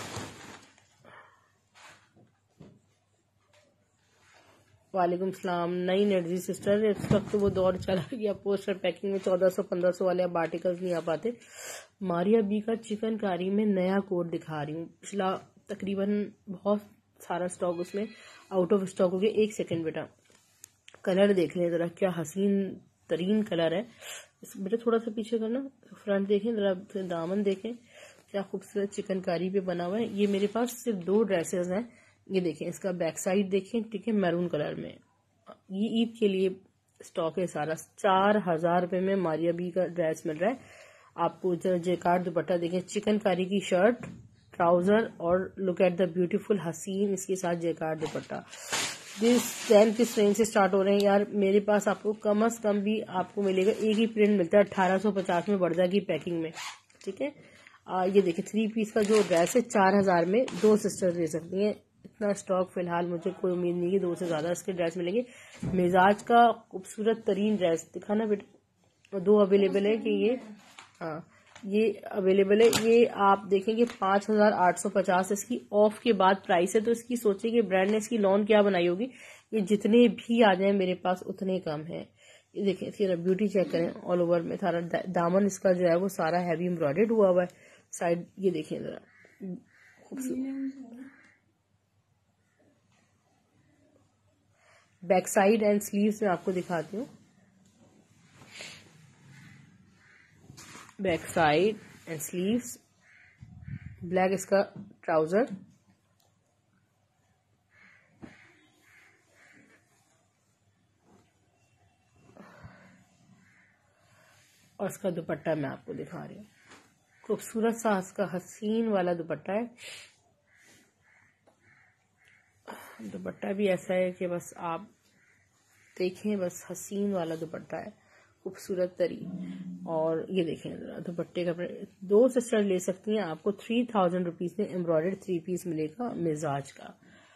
वालेकुम सलाम, नई नर्जी सिस्टर। इस वक्त तो वो दौर चला गया, पोस्टर पैकिंग में चौदह सौ पंद्रह सौ वाले अब आर्टिकल्स नहीं आ पाते। मारिया बी का चिकनकारी में नया कोड दिखा रही हूँ, पिछला तकरीबन बहुत सारा स्टॉक उसमें आउट ऑफ स्टॉक हो गया। एक सेकंड बेटा, कलर देख लें जरा, क्या हसीन तरीन कलर है। बेटा थोड़ा सा पीछे करना, फ्रंट देखें जरा, दामन देखें, क्या खूबसूरत चिकनकारी पे बना हुआ है। ये मेरे पास सिर्फ दो ड्रेसेस हैं, ये देखें, इसका बैक साइड देखें, ठीक है, मैरून कलर में। ये ईद के लिए स्टॉक है सारा। चार हजार रुपए में मारिया बी का ड्रेस मिल रहा है आपको। जेकार्ड दुपट्टा देखें, चिकनकारी की शर्ट, ट्राउजर, और लुक एट द ब्यूटीफुल हसीन इसके साथ जेकार्ड दुपट्टा। दिस टेन किस रेंज से स्टार्ट हो रहे हैं यार, मेरे पास आपको कम अज कम भी आपको मिलेगा, एक ही प्रिंट मिलता है अठारह सौ पचास में वर्दा की पैकिंग में, ठीक है। आ, ये देखिए थ्री पीस का जो ड्रेस है चार हजार में दो सिस्टर्स ले सकती हैं। इतना स्टॉक फिलहाल मुझे कोई उम्मीद नहीं कि दो से ज्यादा इसके ड्रेस मिलेंगे। मिजाज का खूबसूरत तरीन ड्रेस दिखाना बेटा, दो अवेलेबल है कि ये, हाँ ये अवेलेबल है। ये आप देखेंगे पांच हजार आठ सौ पचास इसकी ऑफ के बाद प्राइस है, तो इसकी सोचिए कि ब्रांड ने इसकी लॉन क्या बनाई होगी ये जितने भी आ जाए मेरे पास उतने कम है। ये देखें, इसकी ब्यूटी चेक करें, ऑल ओवर में सारा दामन इसका जो है वो सारा हैवी एम्ब्रॉयडर्ड हुआ हुआ है। साइड ये देखें जरा, खूबसूरत बैक साइड एंड स्लीव्स में आपको दिखाती हूँ। Back side and sleeves, black इसका ट्राउजर, और इसका दुपट्टा मैं आपको दिखा रही हूँ। खूबसूरत सा इसका हसीन वाला दुपट्टा है। दुपट्टा भी ऐसा है कि बस आप देखें, बस हसीन वाला दुपट्टा है, खूबसूरत तरी। और ये देखें जरा दुपट्टे का, दो सिस्टर ले सकती हैं, आपको थ्री थाउजेंड रुपीज में एम्ब्रॉयडर्ड थ्री पीस मिलेगा मिजाज का।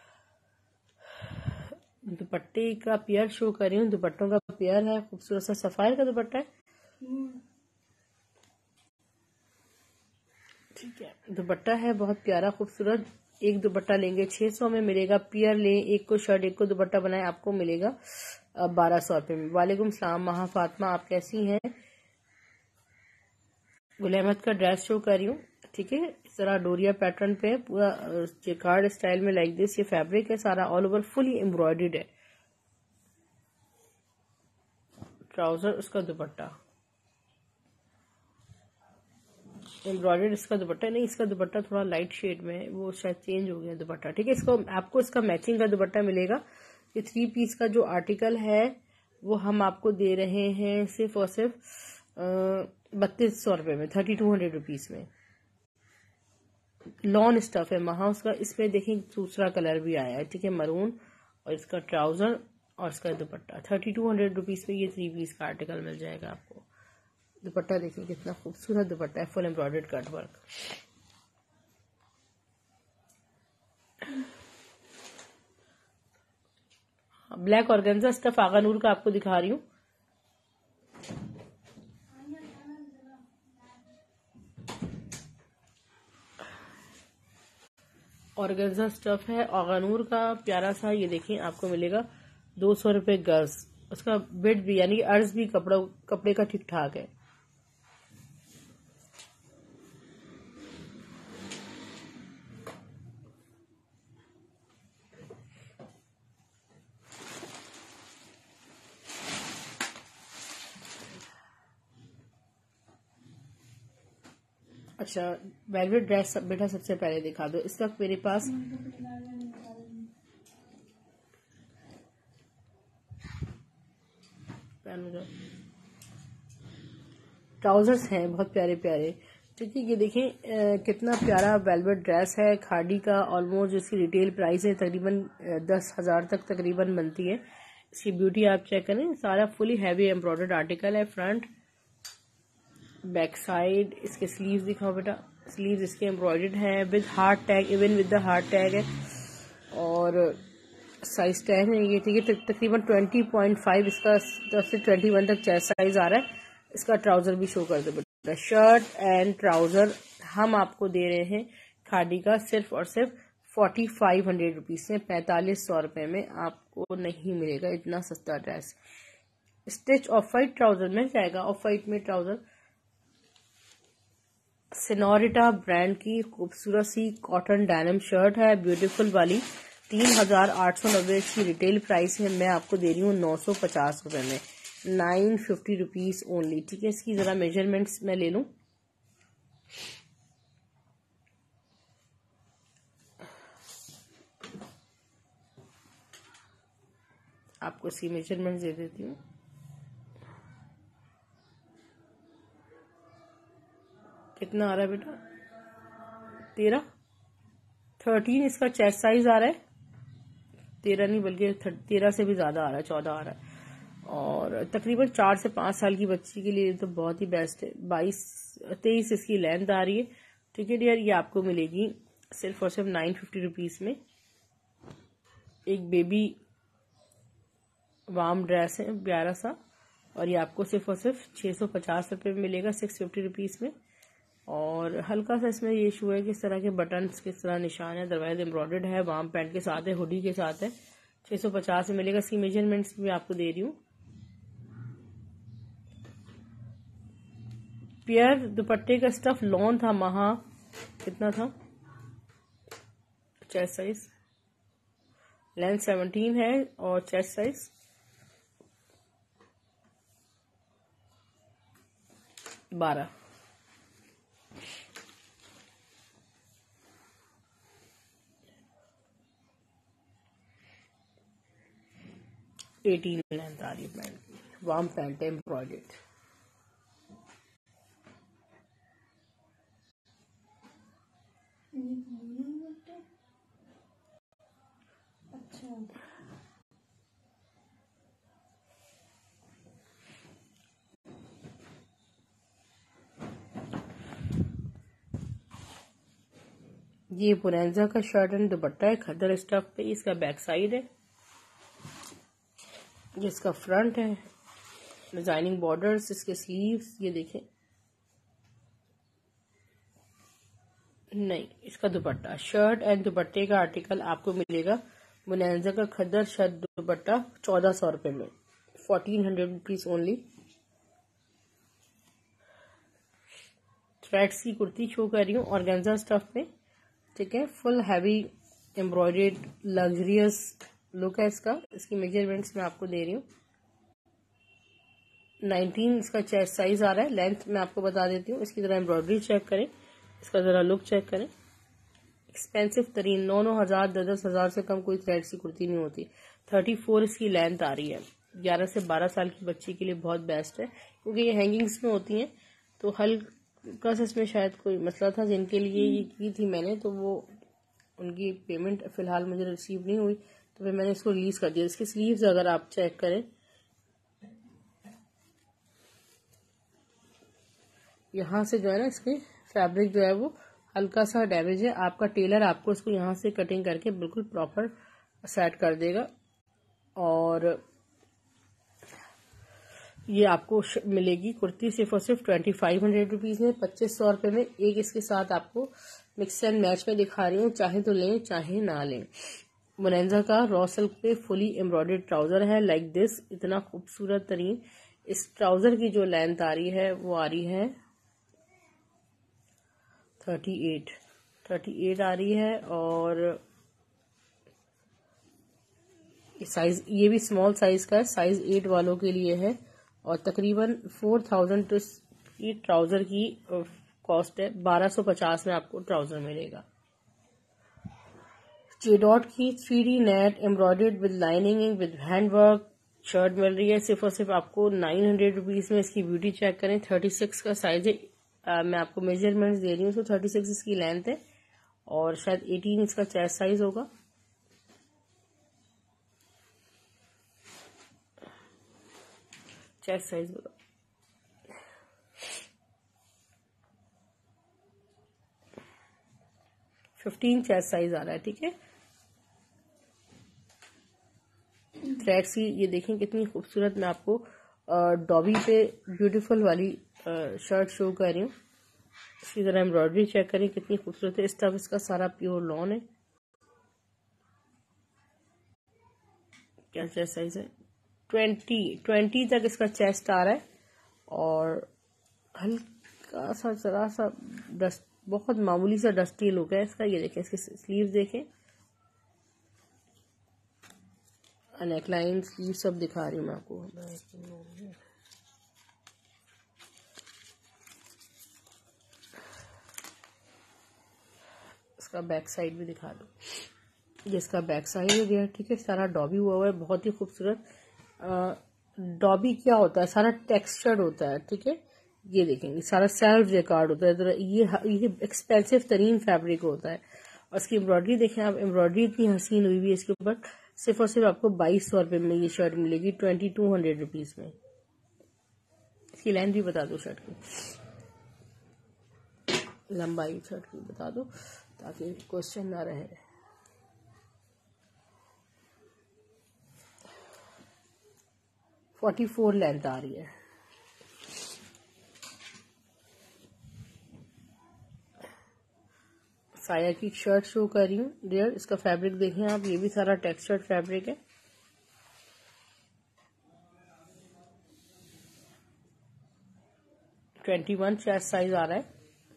दुपट्टे का पेयर शो कर रही हूँ, दुपट्टों का पेयर है, खूबसूरत सा सफायर का दुपट्टा है। ठीक है, दुपट्टा है बहुत प्यारा खूबसूरत। एक दुपट्टा लेंगे छह सौ में मिलेगा, पियर ले एक को शर्ट एक को दुपट्टा बनाए आपको मिलेगा बारह सौ रुपये में। वालेकुम सलाम महा फातिमा, आप कैसी हैं? गुल अहमद का ड्रेस शो कर रही हूँ, ठीक है। इस तरह डोरिया पैटर्न पे पूरा जेकार्ड स्टाइल में, लाइक दिस। ये फैब्रिक है सारा ऑल ओवर फुली एम्ब्रॉयडर्ड है। ट्राउजर, उसका दुपट्टा एम्ब्रॉयडर्ड, इसका दुपट्टा नहीं, इसका दुपट्टा थोड़ा लाइट शेड में है, वो शायद चेंज हो गया दुपट्टा, ठीक है। इसको आपको इसका मैचिंग का दुपट्टा मिलेगा। ये थ्री पीस का जो आर्टिकल है वो हम आपको दे रहे हैं सिर्फ और सिर्फ बत्तीस सौ रुपये में, थर्टी टू हंड्रेड रुपीज में। लॉन स्टफ है महा उसका। इसमें देखिए दूसरा कलर भी आया है, ठीक है, मरून, और इसका ट्राउजर और इसका दुपट्टा। थर्टी टू हंड्रेड रुपीज में ये थ्री पीस का आर्टिकल मिल जाएगा आपको। दुपट्टा देखिए कितना खूबसूरत दुपट्टा है, full embroidered cut work. Black organza stuff Agha Noor का आपको दिखा रही हूँ। ऑर्गेन्जा स्टफ है आगा नूर का प्यारा सा। ये देखिए आपको मिलेगा दो सौ रुपये गज। उसका बेड भी यानी अर्ज भी कपड़ा कपड़े का ठीक ठाक है। अच्छा, वेलवेट ड्रेस बेटा सबसे पहले दिखा दो। इस वक्त मेरे पास ट्राउजर्स हैं बहुत प्यारे प्यारे, ठीक है। ये देखें कितना प्यारा वेलवेट ड्रेस है खादी का। ऑलमोस्ट इसकी रिटेल प्राइस है तकरीबन दस हजार तक तकरीबन बनती है। इसकी ब्यूटी आप चेक करें, सारा फुली हैवी एम्ब्रॉयडर्ड आर्टिकल है। फ्रंट बैक साइड, इसके स्लीव्स दिखाओ बेटा, स्लीव्स इसके एम्ब्रॉयडर्ड है with heart tag, even with the heart tag है, और साइज टैग है ये, ठीक है। तकरीबन ट्वेंटी पॉइंट फाइव इसका से ट्वेंटी वन तक चेस्ट साइज आ रहा है। इसका ट्राउजर भी शो कर दो बेटा। शर्ट एंड ट्राउजर हम आपको दे रहे हैं खादी का सिर्फ और सिर्फ फोर्टी फाइव हंड्रेड रुपीज में, पैंतालीस सौ रुपए में आपको नहीं मिलेगा इतना सस्ता dress. Stitch off white trouser मिल जाएगा, ऑफ वाइट में ट्राउजर। सिनोरिटा ब्रांड की खूबसूरत सी कॉटन डेनिम शर्ट है ब्यूटीफुल वाली, तीन हजार आठ सौ नब्बे की रिटेल प्राइस है। मैं आपको दे रही हूँ नौ सौ पचास रुपए में, नाइन फिफ्टी रुपीज ओनली, ठीक है। इसकी जरा मेजरमेंट्स मैं ले लूं। आपको इसकी मेजरमेंट्स दे देती हूँ। कितना आ रहा है बेटा? तेरह थर्टीन इसका चेस्ट साइज आ रहा है। तेरह नहीं बल्कि तेरह से भी ज्यादा आ रहा है, चौदह आ रहा है। और तकरीबन चार से पांच साल की बच्ची के लिए तो बहुत ही बेस्ट है। बाईस तेईस इसकी लेंथ आ रही है, ठीक है डियर। ये आपको मिलेगी सिर्फ और सिर्फ नाइन फिफ्टी रुपीज में। एक बेबी वार्म ड्रेस है प्यारा सा, और ये आपको सिर्फ और सिर्फ छह सौ पचास रुपये में मिलेगा, सिक्स फिफ्टी रुपीज में। और हल्का सा इसमें ये इशू है कि इस तरह के बटन्स किस तरह निशान है, दरवाजे एम्ब्रॉयडर्ड है, वार्म पैंट के साथ है, हुडी के साथ है, छह सौ पचास में मिलेगा। इसकी मेजरमेंट्स भी आपको दे रही हूँ। प्योर दुपट्टे का स्टफ लॉन था, महा कितना था चेस्ट साइज, लेंथ सेवनटीन है और चेस्ट साइज बारह। एटीन लेंथ आ रही है पैंट की, वार्म पैंट एम्ब्रॉयडर्ड। अच्छा ये पुरेंजा का शर्ट एंड दुपट्टा है खद्दर स्टफ पे। इसका बैक साइड है, ये इसका फ्रंट है, डिजाइनिंग बॉर्डर्स, इसके स्लीव्स ये देखें। नहीं, इसका दुपट्टा, शर्ट एंड दुपट्टे का आर्टिकल आपको मिलेगा पुरेंजा का खद्दर शर्ट दुपट्टा चौदह सौ रुपए में, fourteen hundred rupees only. Threads की कुर्ती शो कर रही हूँ ऑर्गेन्जा स्टफ में, ठीक है। Full heavy embroidered luxurious look है इसका। इसकी मेजरमेंट्स मैं आपको दे रही हूँ। नाइनटीन इसका चेस्ट साइज आ रहा है। लेंथ मैं आपको बता देती हूँ। इसकी जरा एम्ब्रॉयडरी चेक करें, इसका जरा लुक चेक करें। एक्सपेंसिव तरीन, नौ नौ हजार दस दस हजार से कम कोई थ्रेड्स की कुर्ती नहीं होती। थर्टी फोर इसकी लेंथ आ रही है। ग्यारह से बारह साल की बच्ची के लिए बहुत बेस्ट है, क्योंकि ये हैंगिंग्स में होती हैं। तो हल्का सा इसमें शायद कोई मसला था, जिनके लिए ये की थी मैंने, तो वो उनकी पेमेंट फिलहाल मुझे रिसीव नहीं हुई, तो फिर मैंने इसको रिलीज कर दिया। इसके स्लीव्स अगर आप चेक करें, यहाँ से जो है ना इसके फैब्रिक जो है वो हल्का सा डैमेज है। आपका टेलर आपको इसको यहाँ से कटिंग करके बिल्कुल प्रॉपर सेट कर देगा। और ये आपको मिलेगी कुर्ती सिर्फ और सिर्फ ट्वेंटी फाइव हंड्रेड रुपीज में, पच्चीस सौ रुपए में। एक इसके साथ आपको मिक्स एंड मैच में दिखा रही हूँ, चाहे तो लें चाहे ना लें। पुरेंजा का रॉ सिल्क पे फुली एम्ब्रॉयडर्ड ट्राउजर है लाइक दिस, इतना खूबसूरत तरीन। इस ट्राउजर की जो लेंथ आ रही है वो आ रही है थर्टी एट, थर्टी एट आ रही है। और साइज ये भी स्मॉल साइज का है, साइज एट वालों के लिए है। और तकरीबन फोर थाउजेंड की ट्राउजर की कॉस्ट है। बारह सौ पचास में आपको ट्राउजर मिलेगा। जेडॉट की three D net embroidered with lining with handwork shirt मिल रही है सिर्फ और सिर्फ आपको नाइन हंड्रेड रुपीज में। इसकी ब्यूटी चेक करें, थर्टी सिक्स का साइज है। आ, मैं आपको मेजरमेंट्स दे रही हूँ। तो थर्टी सिक्स इसकी लेंथ है और शायद एटीन इसका चेस्ट साइज होगा। चेस्ट साइज बताओ। फिफ्टीन चेस्ट साइज आ रहा है, ठीक है। थ्रेड्स की ये देखें कितनी खूबसूरत, मैं आपको डॉबी पे ब्यूटीफुल वाली शर्ट शो कर रही हूँ। इसकी जरा एम्ब्रॉयडरी चेक करें कितनी खूबसूरत है। स्टफ इसका सारा प्योर लॉन है। क्या चेस्ट साइज है? ट्वेंटी ट्वेंटी तक इसका चेस्ट आ रहा है। और हल्का सा जरा सा डस्ट, बहुत मामूली सा डस्टी लुक है इसका। ये देखें, इसके स्लीव्स देखें, नेकलाइन स्लीव सब दिखा रही हूँ मैं आपको। इसका बैक साइड भी दिखा दो। ये इसका बैक साइड हो गया, ठीक है। सारा डॉबी हुआ हुआ है, बहुत ही खूबसूरत। डॉबी क्या होता है? सारा टेक्सचर्ड होता है, ठीक है। ये देखेंगे सारा सेल्फ जेकार्ड होता है। तो ये ये एक्सपेंसिव तरीन फैब्रिक होता है। और इसकी एम्ब्रॉयडरी देखें आप, एम्ब्रॉयडरी इतनी हसीन हुई हुई है इसके ऊपर। सिर्फ और सिर्फ आपको बाईस सौ रुपए में ये शर्ट मिलेगी, ट्वेंटी टू हंड्रेड रुपीज में। इसकी लेंथ भी बता दो, शर्ट की लंबाई शर्ट की बता दो ताकि क्वेश्चन ना रहे। फोर्टी फोर लेंथ आ रही है। साया की शर्ट शो कर रही हूँ डियर। इसका फैब्रिक देखें आप, ये भी सारा टेक्सचर्ड फैब्रिक है। ट्वेंटी वन चेस्ट साइज आ रहा है,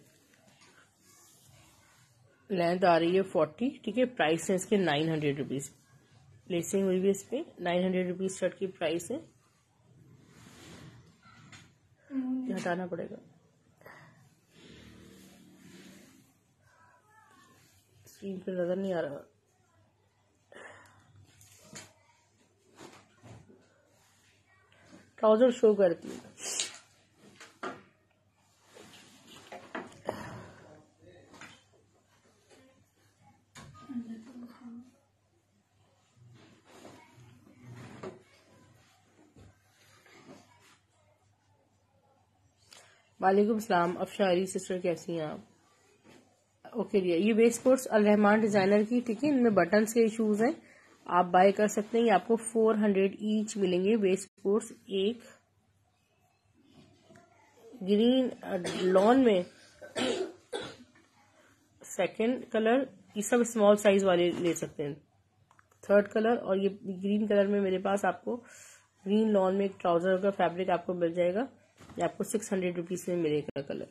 लेंथ आ रही है फोर्टी। ठीक है, प्राइस है इसके नाइन हंड्रेड रुपीज। लेसिंग हुई भी इस पे नाइन हंड्रेड रुपीज शर्ट की प्राइस है। हटाना पड़ेगा, स्क्रीन पे नजर नहीं आ रहा। ट्राउजर शो करती है। वालेकुम सलाम अफशारी सिस्टर, कैसी हैं आप? ओके दिया। ये waist coats Al Rahman designer की, ठीक है, इनमें बटन्स के शूज हैं, आप बाय कर सकते हैं। ये आपको फोर हंड्रेड ईच मिलेंगे वेस्ट कोट्स। एक ग्रीन लॉन में, सेकंड कलर, ये सब स्मॉल साइज वाले ले सकते हैं। थर्ड कलर और ये ग्रीन कलर में मेरे पास आपको ग्रीन लॉन में एक ट्राउजर का फैब्रिक आपको मिल जाएगा। ये आपको सिक्स हंड्रेड रुपीज में मिलेगा कलर।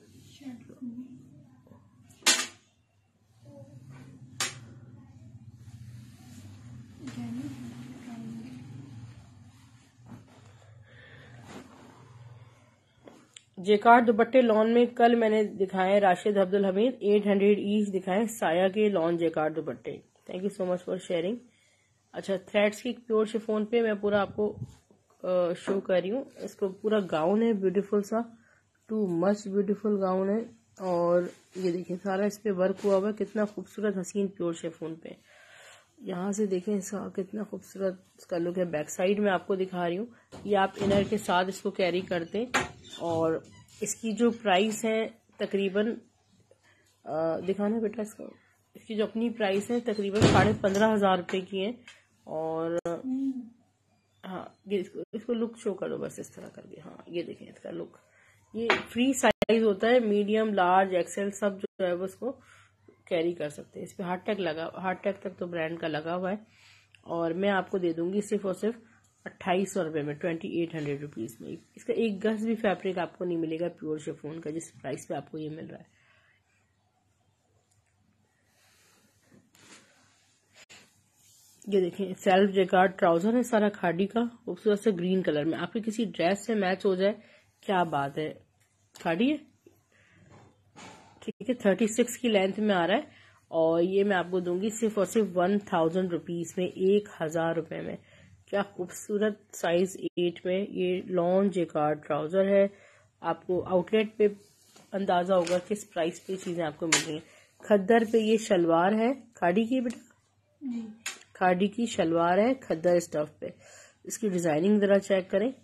जेकार्ड दुपट्टे लॉन में कल मैंने दिखाए Rashid Abdul Hameed, eight hundred each दिखाए साया के लॉन जेकार्ड दुपट्टे। Thank you so much for sharing. अच्छा, थ्रेड्स की प्योर शिफॉन पे मैं पूरा आपको शो कर रही हूँ। इसको पूरा गाउन है, ब्यूटीफुल सा, टू मच ब्यूटीफुल गाउन है। और ये देखिए सारा इस पे वर्क हुआ हुआ है, कितना खूबसूरत हसीन प्योर शिफॉन पे। यहाँ से देखें इसका कितना खूबसूरत इसका लुक है। बैक साइड में आपको दिखा रही हूँ, ये आप इनर के साथ इसको कैरी करते। और इसकी जो प्राइस है तकरीबन, दिखाना बेटा इसका, इसकी जो अपनी प्राइस है तकरीबन साढ़े पंद्रह हजार रुपये की है। और हाँ, ये इसको, इसको लुक शो कर दो बस इस तरह करके। हाँ, ये देखें इसका लुक। ये फ्री साइज होता है, मीडियम, लार्ज, एक्सेल सब जो है वो उसको कैरी कर सकते हैं। इस पे हार्ट टैग लगा, हार्ट टैग तक तो ब्रांड का लगा हुआ है। और मैं आपको दे दूंगी सिर्फ और सिर्फ अट्ठाईस सौ रुपये में, ट्वेंटी एट हंड्रेड रुपीज में। इसका एक गज भी फैब्रिक आपको नहीं मिलेगा प्योर शिफॉन का, जिस प्राइस पे आपको ये मिल रहा है। ये देखें सेल्फ जेकार्ड ट्राउजर है, सारा खादी का, खूबसूरत से ग्रीन कलर में। आपके किसी ड्रेस से मैच हो जाए, क्या बात है। खादी है, ठीक है, थर्टी सिक्स की लेंथ में आ रहा है। और ये मैं आपको दूंगी सिर्फ और सिर्फ वन थाउजेंड रुपीज में, एक हजार रुपए में। क्या खूबसूरत साइज एट में ये लॉन जेकार्ड ट्राउजर है। आपको आउटलेट पे अंदाजा होगा किस प्राइस पे चीजें आपको मिल रही हैं। खद्दर पे ये शलवार है, खादी की बेटा, खादी की शलवार है खद्दर स्टफ पे। इसकी डिजाइनिंग जरा चेक करें,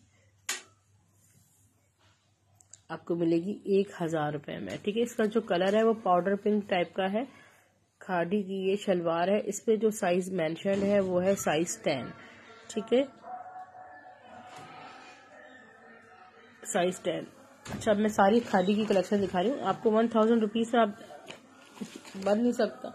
आपको मिलेगी एक हजार रुपए में। ठीक है, इसका जो कलर है वो पाउडर पिंक टाइप का है। खादी की ये शलवार है, इस पे जो साइज मेंशन है वो है साइज टेन। ठीक है, साइज टेन। अच्छा, अब मैं सारी खादी की कलेक्शन दिखा रही हूँ आपको। वन थाउजेंड रुपीज से आप बन नहीं सकता।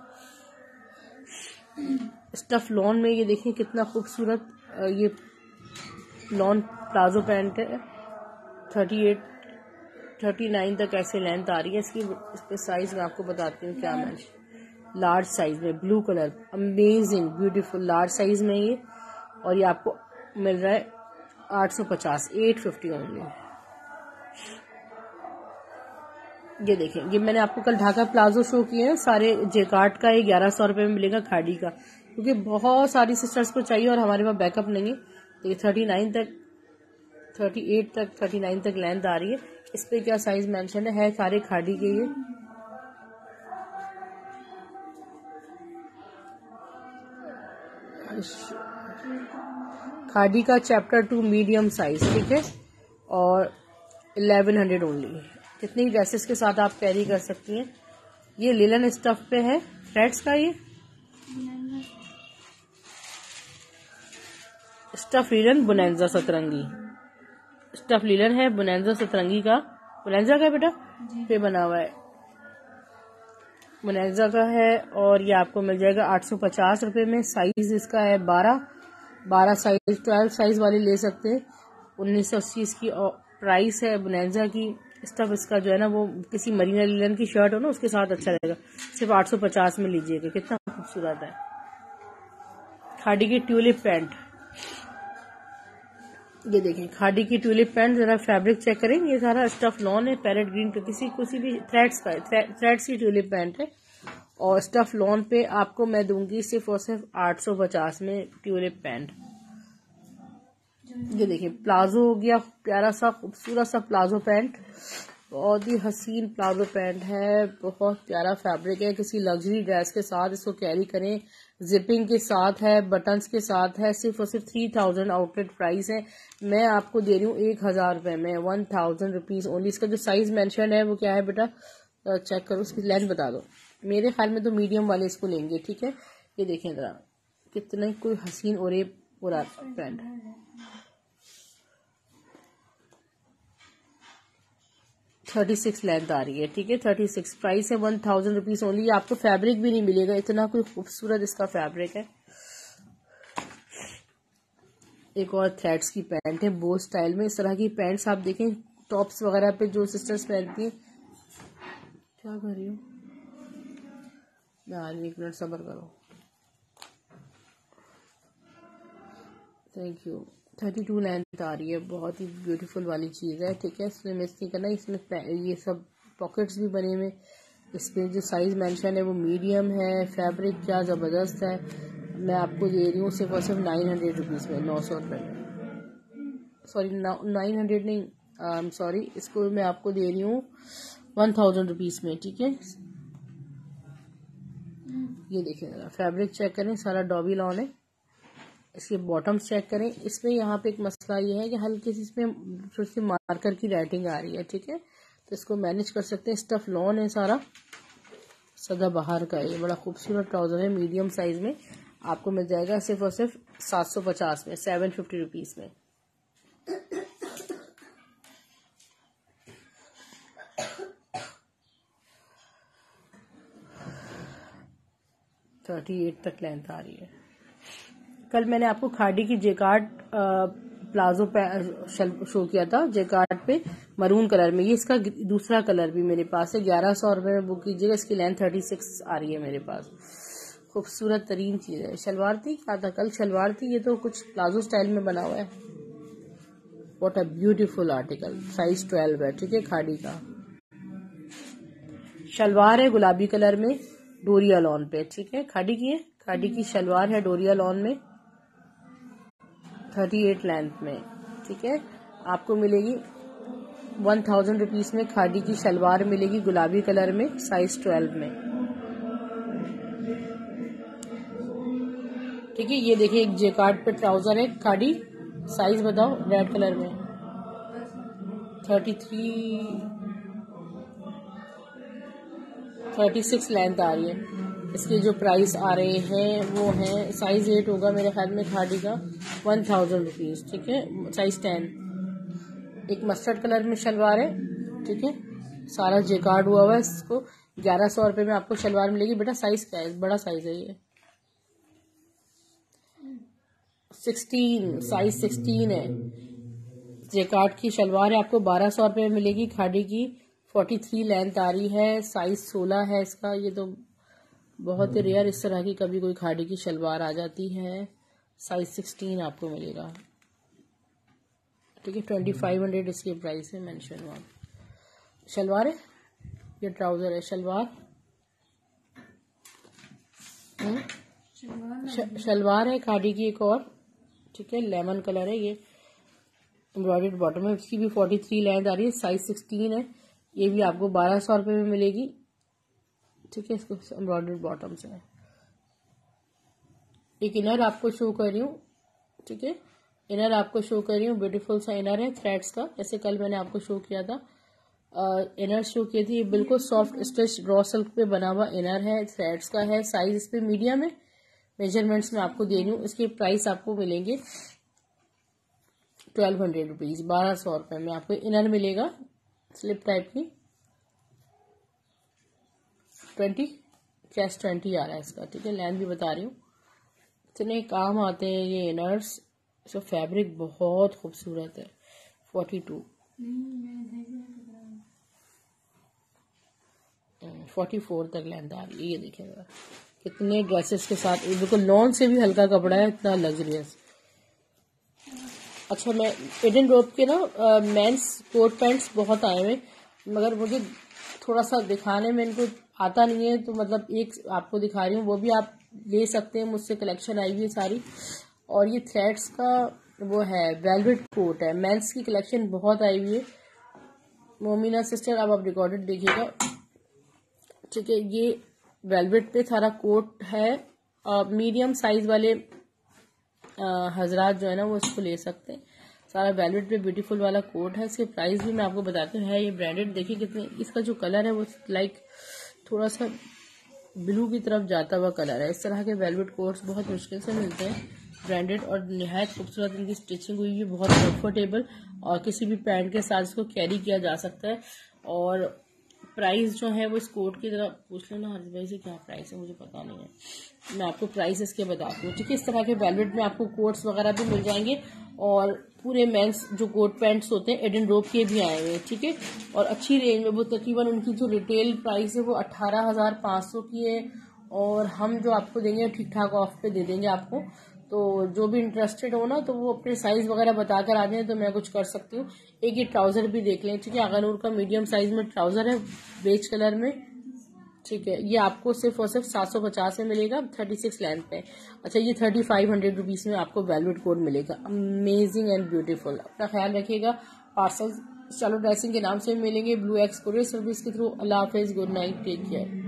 स्टफ लॉन में ये देखिए कितना खूबसूरत ये लॉन प्लाजो पैंट है। थर्टी एट थर्टी नाइन तक ऐसे लेंथ आ रही है इसकी। इस पे साइज मैं आपको बताती हूँ क्या मैं, लार्ज साइज में, blue colour, amazing beautiful large size में ये। और ये आपको मिल रहा है आठ सौ पचास, एट फिफ्टी ओनली। ये देखें, ये मैंने आपको कल ढाका प्लाजो शो किए हैं सारे जेकार्ड का। ये ग्यारह सौ रुपए में मिलेगा खादी का, क्योंकि बहुत सारी सिस्टर्स को चाहिए और हमारे पास बैकअप नहीं है। तो ये थर्टी नाइन तक, थर्टी एट तक, थर्टी नाइन तक लेंथ आ रही है। इस पे क्या साइज मेंशन है, है सारे खादी के ये। खादी का चैप्टर टू मीडियम साइज, ठीक है, और इलेवन हंड्रेड ओनली। कितनी ड्रेसेस के साथ आप कैरी कर सकती हैं। ये लिलन स्टफ पे है, थ्रेड्स का ये स्टफ लिलन बुनेंजा सतरंगी, स्टफ लिलन है बुनेंजा सतरंगी का। बुनेंजा का बेटा पे बना हुआ है, बुनेंजा का है। और ये आपको मिल जाएगा आठ सौ पचास रुपए में। साइज इसका है बारह, बारह साइज, ट्वेल्व साइज वाले ले सकते हैं। उन्नीस सौ अस्सी इसकी प्राइस है बुनेंजा की। स्टफ इसका जो है ना वो किसी मरीना लिनन की शर्ट हो ना उसके साथ अच्छा रहेगा। सिर्फ आठ सौ पचास में लीजिएगा, कितना खूबसूरत है। खादी की ट्यूलिप पैंट, ये देखें खादी की ट्यूलिप पैंट, जरा फैब्रिक चेक करें। ये सारा स्टफ लॉन है, पैरेट ग्रीन पे किसी किसी भी थ्रेड्स का थ्रेड्स की ट्यूलिप पैंट है और स्टफ लॉन पे आपको मैं दूंगी सिर्फ और सिर्फ आठ सौ पचास में ट्यूलिप पैंट। ये देखिए प्लाजो हो गया, प्यारा सा खूबसूरत सा प्लाजो पैंट, बहुत ही हसीन प्लाजो पैंट है, बहुत प्यारा फैब्रिक है। किसी लग्जरी ड्रेस के साथ इसको कैरी करें, जिपिंग के साथ है, बटन्स के साथ है, सिर्फ और सिर्फ थ्री थाउजेंड आउटलेट प्राइस है। मैं आपको दे रही हूँ एक हजार रुपए में, वन थाउजेंड रुपीज ओनली। इसका जो साइज मेंशन है वो क्या है बेटा, चेक करो, उसकी लेंथ बता दो। मेरे ख्याल में तो मीडियम वाले इसको लेंगे, ठीक है। ये देखें जरा कितने कोई हसीन और पूरा पैंट, थर्टी सिक्स लेंथ आ रही है, ठीक है। थर्टी सिक्स प्राइस है, वन थाउजेंड रुपीज ओनली। आपको फैब्रिक भी नहीं मिलेगा, इतना कोई खूबसूरत इसका फैब्रिक है। एक और थ्रेड्स की पैंट है बो स्टाइल में। इस तरह की पैंट्स आप देखें टॉप्स वगैरह पे जो सिस्टर्स पहनती हैं। क्या कर रही हूँ मैं, एक मिनट सब्र करो, thank you. Thirty two length आ रही है, बहुत ही ब्यूटीफुल वाली चीज़ है, ठीक है। इसमें मिस नहीं करना, इसमें ये सब पॉकेट्स भी बने हुए। इसमें जो साइज मेंशन है वो मीडियम है, फैब्रिक क्या ज़बरदस्त है। मैं आपको दे रही हूँ सिर्फ और सिर्फ नाइन हंड्रेड रुपीज़ में, नौ सौ रुपये में, सॉरी नाइन हंड्रेड नहीं, आई एम सॉरी, इसको मैं आपको दे रही हूँ वन थाउजेंड रुपीज़ में, ठीक है। ये देखें जरा फैब्रिक चेक करें, सारा डॉबी लॉन है। इसके बॉटम्स चेक करें। इसमें यहाँ पे एक मसला ये है कि हल्की सी इसमें थोड़ी सी मार्कर की राइटिंग आ रही है, ठीक है, तो इसको मैनेज कर सकते हैं। स्टफ लॉन है सारा, सदा बाहर का। ये बड़ा खूबसूरत ट्राउजर है, मीडियम साइज में आपको मिल जाएगा सिर्फ और सिर्फ सात सौ पचास में, सेवन फिफ्टी रुपीज में। थर्टी एट तक लेंथ आ रही है। कल मैंने आपको खादी की जेकार्ड प्लाजो शो किया था, जेकार्ड पे मरून कलर में। ये इसका दूसरा कलर भी मेरे पास है, ग्यारह सौ रुपए में बुक कीजिएगा। इसकी लेंथ थर्टी सिक्स आ रही है मेरे पास, खूबसूरत तरीन चीज है। शलवार थी क्या था कल, शलवार थी, ये तो कुछ प्लाजो स्टाइल में बना हुआ है। What a beautiful article, size twelve है, ठीक है। खादी का शलवार है गुलाबी कलर में, डोरिया लॉन पे, ठीक है। खादी की है, खादी की शलवार है डोरिया लॉन में, थर्टी एट लेंथ में, ठीक है। आपको मिलेगी वन थाउजेंड रुपीज में। खादी की शलवार मिलेगी गुलाबी कलर में, साइज ट्वेल्व में, ठीक है। ये देखिए एक जेकार्ड पे ट्राउजर है खादी, साइज बताओ, रेड कलर में, thirty three thirty six length आ रही है। इसके जो प्राइस आ रहे हैं वो है, साइज एट होगा मेरे ख्याल में खादी का, वन थाउजेंड रुपीज, ठीक है, साइज टेन। एक मस्टर्ड कलर में शलवार है, ठीक है, सारा जेकार्ड हुआ हुआ है। इसको ग्यारह सौ रुपए में आपको शलवार मिलेगी। बेटा साइज क्या है, बड़ा साइज है ये, सिक्सटीन, साइज सिक्सटीन है। जेकार्ड की शलवार है, आपको बारह सौ रुपए में मिलेगी। खादी की फोर्टी थ्री लेंथ आ रही है, साइज सोलह है इसका। ये तो बहुत ही रेयर इस तरह की कभी कोई खादी की शलवार आ जाती है। साइज सिक्सटीन आपको मिलेगा, ठीक है। ट्वेंटी फाइव हंड्रेड इसकी प्राइस है मेंशन वहाँ। शलवार है, ये ट्राउजर है, शलवार श, शलवार है खादी की एक और, ठीक है, लेमन कलर है। ये एम्ब्रॉयडर्ड बॉटम है, इसकी भी फोर्टी थ्री लेंथ आ रही है, साइज सिक्सटीन है। ये भी आपको बारह सौ रुपए में मिलेगी, ठीक है। इसको एम्ब्रॉयडर्ड बॉटम से एक इनर आपको शो कर रही हूँ, ठीक है। इनर आपको शो कर रही हूँ, ब्यूटीफुल सा इनर है थ्रेड्स का, जैसे कल मैंने आपको शो किया था। इनर शो किए थे, ये बिल्कुल सॉफ्ट स्टिच रॉ सिल्क पे बना हुआ इनर है, थ्रेड्स का है, साइज इस पे मीडियम है। मेजरमेंट्स में आपको दे रही हूँ, इसके प्राइस आपको मिलेंगे ट्वेल्व हंड्रेड रुपीज, बारह सौ रुपए में आपको इनर मिलेगा, स्लिप टाइप की। ट्वेंटी चेस्ट ट्वेंटी आ रहा है इसका, ठीक है। लेंथ भी बता रही हूँ, इतने काम आते हैं ये इनर्स। इसका फैब्रिक बहुत खूबसूरत है। फोर्टी टू फोर्टी फोर तक लेंथ आ रही है। ये देखिएगा कितने ड्रेसेस के साथ, बिल्कुल लॉन से भी हल्का कपड़ा है, इतना लग्जरियस। अच्छा, मैं एडन रोप के ना मेंस कोट पैंट्स बहुत आए हुए, मगर मुझे थोड़ा सा दिखाने में इनको आता नहीं है, तो मतलब एक आपको दिखा रही हूँ, वो भी आप ले सकते हैं, मुझसे कलेक्शन आई हुई है सारी। और ये थ्रेड्स का वो है, वेलवेट कोट है, मेंस की कलेक्शन बहुत आई हुई है। मोमिना सिस्टर, अब आप रिकॉर्डेड देखिएगा, ठीक है। ये वेलवेट पे सारा कोट है, मीडियम साइज वाले हजरात जो है ना वो इसको ले सकते हैं। सारा वेलवेट पे ब्यूटीफुल वाला कोट है। इसके प्राइस भी मैं आपको बताती हूँ, है ये ब्रांडेड। देखिए कितने, इसका जो कलर है वो लाइक थोड़ा सा ब्लू की तरफ जाता हुआ कलर है। इस तरह के वेलवेट कोट्स बहुत मुश्किल से मिलते हैं ब्रांडेड, और निहायत खूबसूरत इनकी स्टिचिंग हुई है, बहुत कंफर्टेबल, और किसी भी पैंट के साथ इसको कैरी किया जा सकता है। और प्राइस जो है वो इस कोट की तरह पूछ लेना हर भाई से, क्या प्राइस है मुझे पता नहीं है, मैं आपको प्राइस इसके बताती हूँ, ठीक है। इस तरह के वेलवेट में आपको कोट्स वगैरह भी मिल जाएंगे, और पूरे मेंस जो कोट पैंट्स होते हैं एडन रोप के भी आए हुए हैं, ठीक है। और अच्छी रेंज में, वो तकरीबन उनकी जो रिटेल प्राइस है वो अट्ठारह हजार पाँच सौ की है, और हम जो आपको देंगे ठीक ठाक ऑफ पे दे देंगे आपको। तो जो भी इंटरेस्टेड हो ना, तो वो अपने साइज वगैरह बताकर आ जाए, तो मैं कुछ कर सकती हूँ। एक ये ट्राउजर भी देख लें, ठीक है, आगानूर का मीडियम साइज में ट्राउजर है, बेज कलर में, ठीक है। ये आपको सिर्फ और सिर्फ सात सौ पचास में मिलेगा, थर्टी सिक्स लेंथ पे। अच्छा, ये थर्टी फाइव हंड्रेड रुपीज में आपको वेलवेट कोट मिलेगा, अमेजिंग एंड ब्यूटीफुल। अपना ख्याल रखिएगा। पार्सल चलो ड्रेसिंग के नाम से मिलेंगे ब्लू एक्स कोरियर सर्विस के थ्रू। अल्लाह हाफिज, गुड नाइट, टेक केयर।